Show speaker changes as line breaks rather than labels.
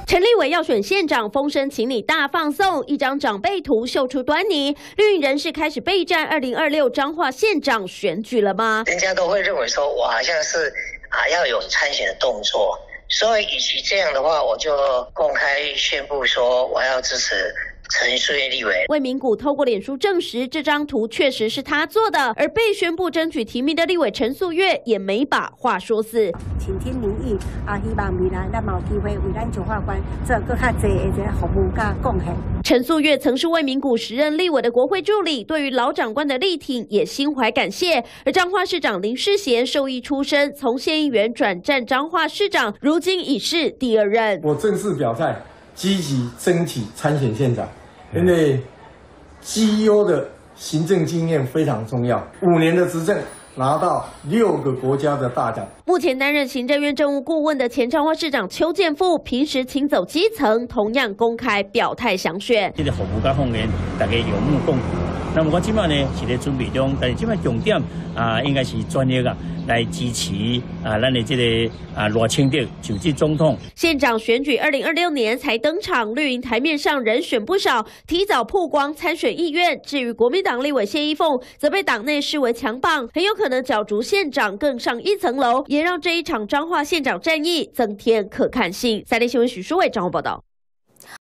陈立委要选县长，风声请你大放送，一张长辈图秀出端倪。绿营人士开始备战2026彰化县长选举了吗？
人家都会认为说我好像是要有参选的动作，所以与其这样的话，我就公开宣布说我要支持陈素月立委。
魏明谷透过脸书证实这张图确实是他做的，而被宣布争取提名的立委陈素月也没把话说死。
倾听民意希望未来咱有机会为咱彰化县做更较多的一个服务甲贡献。
陈素月曾是魏明谷时任立委的国会助理，对于老长官的力挺也心怀感谢。而彰化市长林世贤受益出身，从县议员转战彰化市长，如今已是第2任。
我正式表态，积极争取参选县长，因为绩优的行政经验非常重要。5年的执政，拿到6个国家的大奖。
目前担任行政院政务顾问的前彰化市长邱建富，平时亲走基层，同样公开表态想选。
这个服务甲方面，大家有目共睹。那么我今晚呢是在准备中，但是今晚重点应该是专业来支持咱的这个罗清德就职总统。
县长选举2026年才登场，绿营台面上人选不少，提早曝光参选意愿。至于国民党立委谢依凤，则被党内视为强棒，很有可能角逐县长更上一层楼，也让这一场彰化县长战役增添可看性。3立新闻许淑伟彰化报道。